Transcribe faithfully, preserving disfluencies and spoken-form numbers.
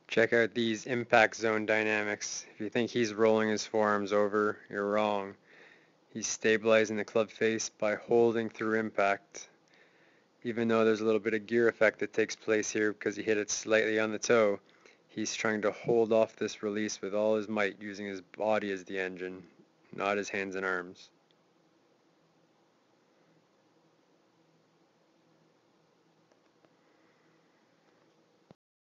Check out these impact zone dynamics. If you think he's rolling his forearms over, you're wrong. He's stabilizing the club face by holding through impact. Even though there's a little bit of gear effect that takes place here because he hit it slightly on the toe, he's trying to hold off this release with all his might using his body as the engine, not his hands and arms.